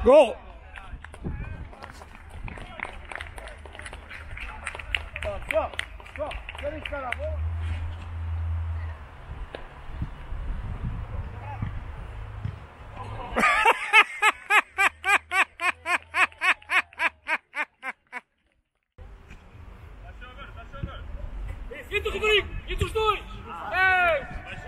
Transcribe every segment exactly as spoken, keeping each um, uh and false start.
Gol! Só, só, querem ficar a bola? Entra o Rodrigo! Entre os dois! Ei!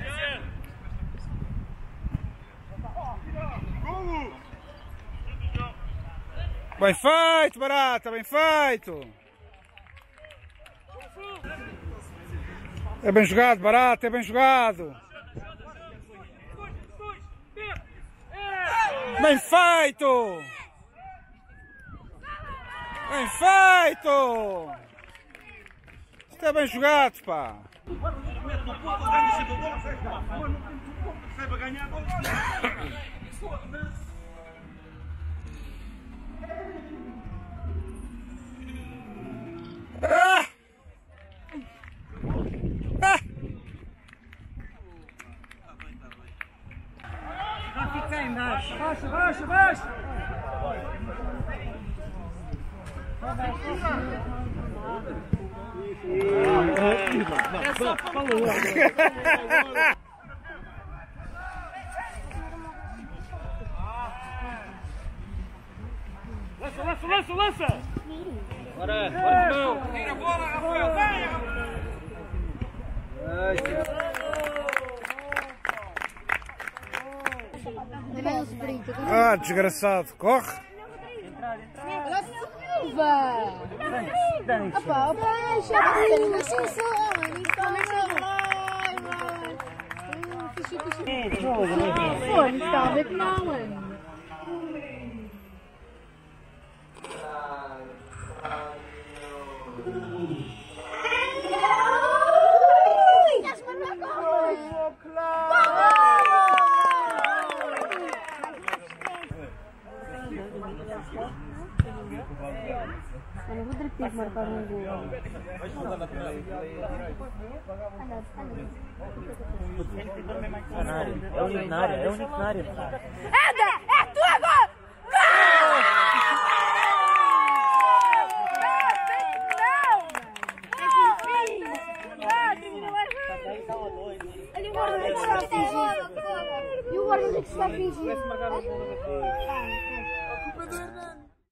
Bem feito, Barata, bem feito! É bem jogado, Barata, é bem jogado! Bem feito! Bem feito! Isto é bem jogado, pá! Ah! Ah! Vai ficar embaixo. Baixa, baixa, baixa. É só para o Lança, lança, lança, lança! Bora, bora, não! Tira a bola, Rafael, vai! Ah, desgraçado, corre! Olha Silva! Opa, opa, deixa eu ver, deixa eu só, Pô, não está a ver que não, mano. Olha, o Rodrigo tem que marcar um gol. É o único na área, é o único na área. Anda! É tua gol! E o guarda que está a fingir.